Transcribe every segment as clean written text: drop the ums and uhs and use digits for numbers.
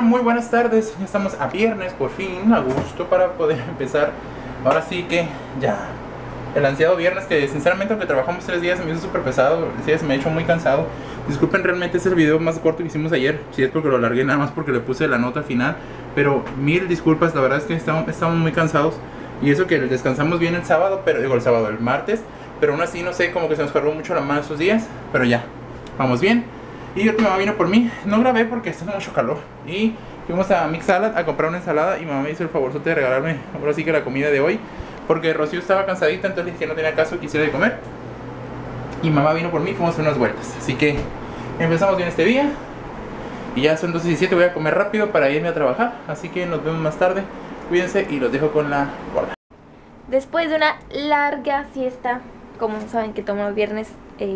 muy buenas tardes. Ya estamos a viernes, por fin, a gusto para poder empezar. Ahora sí que ya el ansiado viernes, que sinceramente aunque trabajamos 3 días se me hizo súper pesado. Sí, se me ha hecho muy cansado. Disculpen, realmente es el video más corto que hicimos ayer. Si es porque lo alargué nada más porque le puse la nota al final. Pero mil disculpas, la verdad es que estamos muy cansados. Y eso que descansamos bien el sábado, pero digo el martes. Pero aún así, no sé, como que se nos cargó mucho la mano esos días. Pero ya, vamos bien. Y mi mamá vino por mí. No grabé porque está mucho calor. Y fuimos a Mix Salad a comprar una ensalada. Y mamá me hizo el favorzote de regalarme ahora sí que la comida de hoy. Porque Rocío estaba cansadita, entonces le dije que no tenía caso, quisiera de comer. Y mamá vino por mí, fuimos a hacer unas vueltas. Así que empezamos bien este día. Y ya son 12:17, voy a comer rápido para irme a trabajar. Así que nos vemos más tarde. Cuídense y los dejo con la gorda. Después de una larga siesta, como saben que tomo los viernes,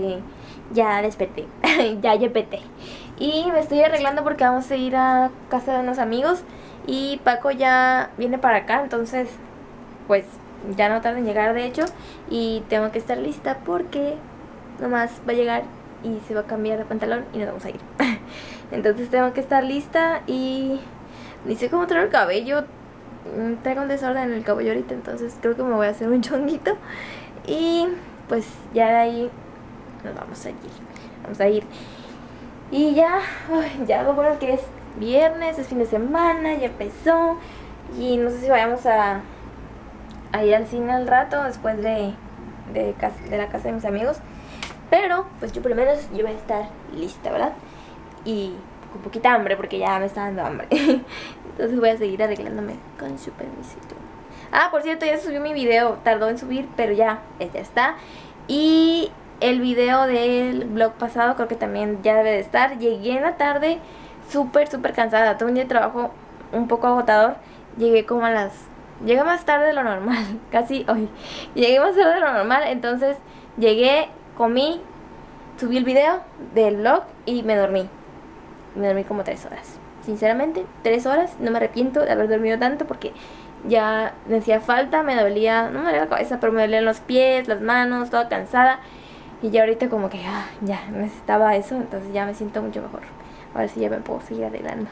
ya desperté, ya yepeté. Y me estoy arreglando porque vamos a ir a casa de unos amigos. Y Paco ya viene para acá, entonces pues ya no tarda en llegar de hecho. Y tengo que estar lista porque nomás va a llegar y se va a cambiar de pantalón y nos vamos a ir. Entonces tengo que estar lista y ni sé cómo traer el cabello. Traigo un desorden en el cabello ahorita, entonces creo que me voy a hacer un chonguito. Y pues ya de ahí nos vamos a ir. Y ya, ya lo bueno que es viernes, es fin de semana, ya empezó. Y no sé si vayamos a ir al cine al rato después de la casa de mis amigos. Pero pues yo primero yo voy a estar lista, ¿verdad? Y con poquita hambre porque ya me está dando hambre. Entonces voy a seguir arreglándome con su permisito. Ah, por cierto, ya subí mi video. Tardó en subir, pero ya está. Y el video del vlog pasado creo que también ya debe de estar. Llegué en la tarde súper cansada. Tuve un día de trabajo un poco agotador. Llegué como llegué más tarde de lo normal. Casi hoy. Llegué más tarde de lo normal. Entonces llegué, comí, subí el video del vlog y me dormí. Me dormí como 3 horas. Sinceramente, 3 horas. No me arrepiento de haber dormido tanto porque ya me hacía falta. Me dolía, no me dolía la cabeza, pero me dolían los pies, las manos, toda cansada. Y ya ahorita como que ya necesitaba eso. Entonces ya me siento mucho mejor. Ahora sí ya me puedo seguir arreglando.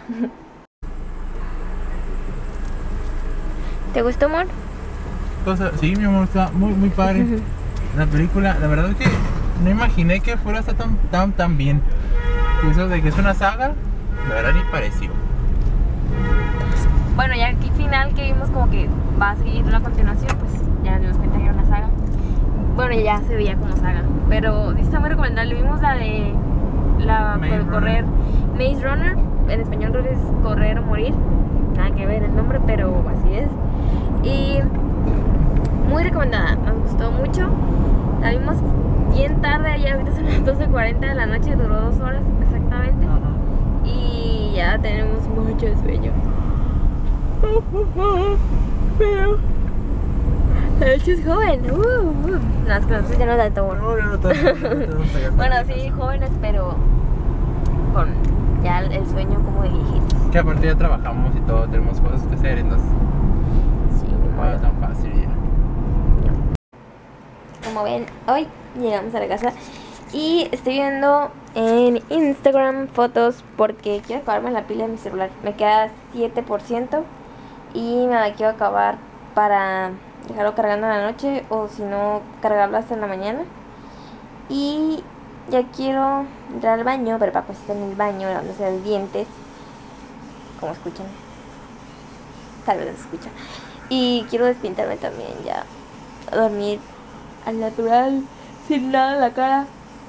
¿Te gustó, amor? Sí, mi amor, está muy padre. La película, la verdad es que no imaginé que fuera hasta tan bien. Y eso de que es una saga, la verdad ni pareció. Bueno, ya aquí final que vimos como que va a seguir una continuación, pues ya nos dimos cuenta que era una saga. Bueno, ya se veía como saga, pero sí está muy recomendable. Vimos la de correr Maze Runner, en español creo que es Correr o Morir, nada que ver el nombre, pero así es. Y muy recomendada, nos gustó mucho. La vimos bien tarde, ya ahorita son las 12:40 de la noche, duró 2 horas exactamente. Y ya tenemos mucho sueño. Pero de hecho es joven. No, es que nosotros ya no tanto. Bueno, sí, jóvenes, pero con ya el sueño como de viejitos. Que aparte ya trabajamos y todo, tenemos cosas que hacer, entonces sí, no es tan fácil ya. Como ven, hoy llegamos a la casa y estoy viendo en Instagram fotos porque quiero acabarme la pila de mi celular. Me queda 7% y me la quiero acabar para dejarlo cargando en la noche o si no cargarlo hasta en la mañana. Y ya quiero entrar al baño, pero Paco está en el baño lavándose los dientes, como escuchan, tal vez se escucha. Y quiero despintarme también, ya a dormir al natural, sin nada en la cara.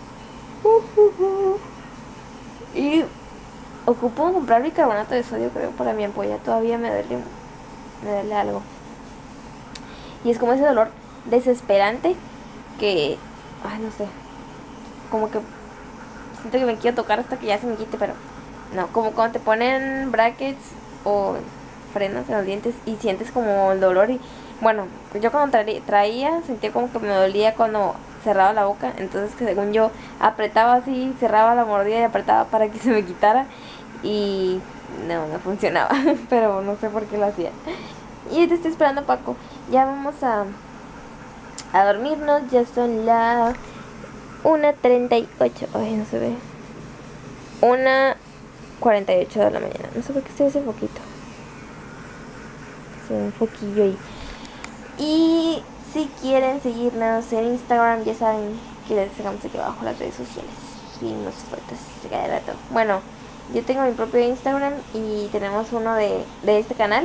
Y ocupo comprar bicarbonato de sodio, creo, para mi ampolla. Todavía me duele algo. Y es como ese dolor desesperante que, no sé, como que siento que me quiero tocar hasta que ya se me quite, pero no, como cuando te ponen brackets o frenos en los dientes y sientes como el dolor. Y bueno, yo cuando traía sentía como que me dolía cuando cerraba la boca, entonces que según yo apretaba así, cerraba la mordida y apretaba para que se me quitara y no funcionaba. Pero no sé por qué lo hacía. Y te estoy esperando, Paco. Ya vamos a dormirnos, ya son las 1:38. Ay, no se ve. 48 de la mañana. No sé por qué se ve ese foquito. Se ve un foquillo ahí. Y si quieren seguirnos en Instagram, ya saben que les dejamos aquí abajo las redes sociales y unas fotos de cada rato. Bueno, yo tengo mi propio Instagram y tenemos uno de este canal.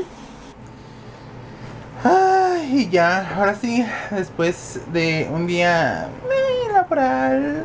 Ay, ya, ahora sí, después de un día laboral,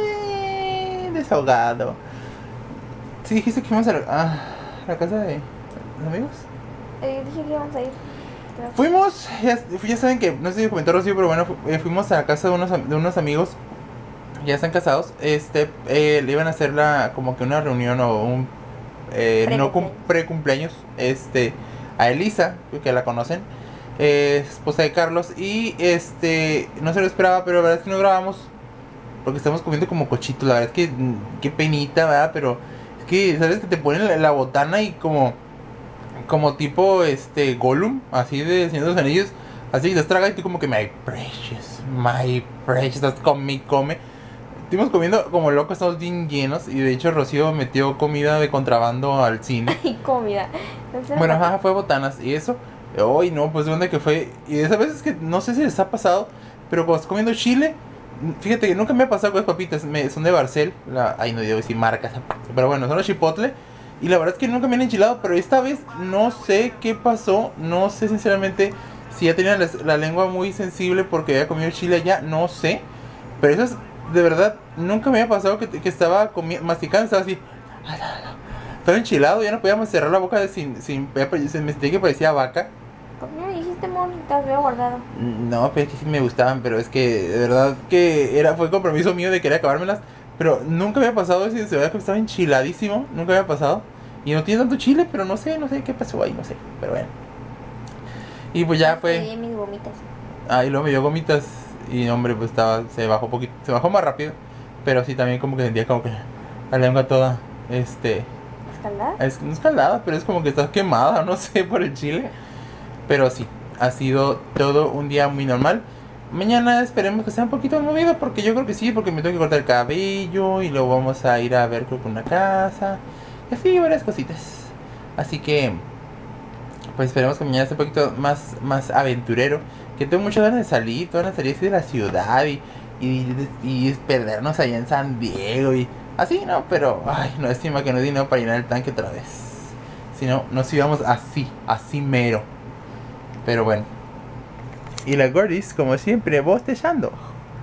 desahogado. Sí, dijiste que íbamos a la casa de los amigos. Dije que íbamos a ir. Fuimos, ya saben que, no sé si comentó Rocío, pero bueno, fuimos a la casa de unos amigos, ya están casados, le iban a hacer como que una reunión o un, no pre-cumpleaños, a Elisa, que la conocen, esposa de Carlos, y no se lo esperaba, pero la verdad es que no grabamos, porque estamos comiendo como cochitos, la verdad es que, qué penita, ¿verdad? Pero es que, ¿sabes? Que te ponen la botana y como tipo Gollum, así de Señor de los Anillos, así que te tragas y tú como que my precious, estás come. Estuvimos comiendo como locos, estamos bien llenos, y de hecho Rocío metió comida de contrabando al cine. Y comida. Bueno, fue botanas y eso. Hoy no, pues de dónde que fue. Y de esas veces que no sé si les ha pasado, pero cuando estás comiendo chile, fíjate que nunca me ha pasado con las papitas, son de Barcel, ay no digo decir marcas, pero bueno, son los chipotle. Y la verdad es que nunca me han enchilado, pero esta vez no sé qué pasó. No sé sinceramente si ya tenía la lengua muy sensible porque había comido chile allá, no sé. Pero eso es, de verdad, nunca me había pasado que estaba masticando, estaba así. Estaba enchilado, ya no podíamos cerrar la boca me sentí que parecía vaca. ¿Por qué me dijiste, amor? Te había guardado. No, pero es que sí me gustaban, pero es que de verdad que fue compromiso mío de querer acabármelas. Pero nunca me había pasado eso, de verdad que estaba enchiladísimo, nunca me había pasado. Y no tiene tanto chile, pero no sé qué pasó ahí, no sé, pero bueno. Y pues ya fue. Sí, mis gomitas. Y luego me dio gomitas y hombre, pues se bajó poquito, se bajó más rápido. Pero sí, también como que sentía como que la lengua toda, ¿Escaldada? no escaldada, pero es como que está quemada, no sé, por el chile. Pero sí, ha sido todo un día muy normal. Mañana esperemos que sea un poquito movido, porque yo creo que sí, porque me tengo que cortar el cabello y luego vamos a ir a ver creo que una casa y así varias cositas. Así que pues esperemos que mañana sea un poquito más aventurero, que tengo muchas ganas de salir, todas las salir así de la ciudad y perdernos allá en San Diego y así, no, pero ay, no, estima que no hay dinero para llenar el tanque otra vez. Si no, nos íbamos así mero. Pero bueno. Y la Gordis, como siempre, bostezando.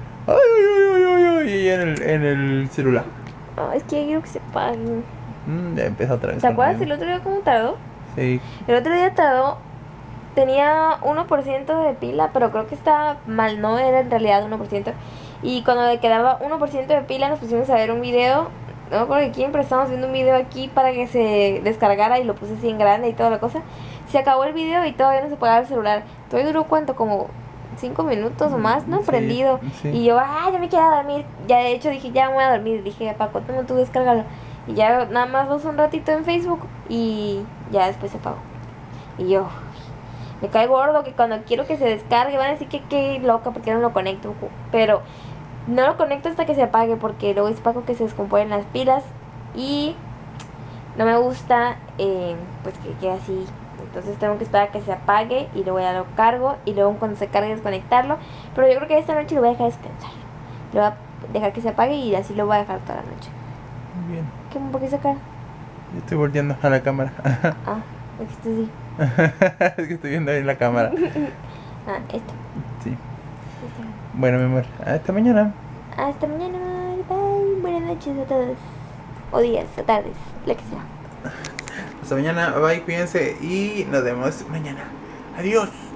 Ay, en el celular. Es que quiero que se pague. Ya empezó otra vez. ¿Te acuerdas el otro día cómo tardó? Sí. El otro día tardó. Tenía 1% de pila, pero creo que estaba mal, no era en realidad 1%. Y cuando le quedaba 1% de pila, nos pusimos a ver un video. No me acuerdo de quién, pero estábamos viendo un video aquí para que se descargara y lo puse así en grande y toda la cosa. Se acabó el video y todavía no se pagaba el celular. Todavía duró cuánto, como 5 minutos o más, ¿no? Sí, prendido. sí. Y yo, ya me quiero dormir. Ya de hecho dije, ya me voy a dormir. Dije, Paco, toma tú, descárgalo. Y ya nada más lo uso un ratito en Facebook y ya después se apagó. Y yo, me cae gordo que cuando quiero que se descargue van a decir que qué loca porque no lo conecto. Pero no lo conecto hasta que se apague porque luego es Paco que se descomponen las pilas y no me gusta pues que quede así. Entonces tengo que esperar a que se apague y luego ya lo cargo y luego cuando se cargue desconectarlo. Pero yo creo que esta noche lo voy a dejar descansar. Lo voy a dejar que se apague y así lo voy a dejar toda la noche. Muy bien. ¿Por qué sacar? Yo estoy volteando a la cámara. Es que esto sí. Es que estoy viendo ahí la cámara. Esto. Sí. Bueno, mi amor, hasta mañana. Hasta mañana. Bye. Buenas noches a todos. O días, o tardes, lo que sea. Hasta mañana, bye, cuídense y nos vemos mañana. Adiós.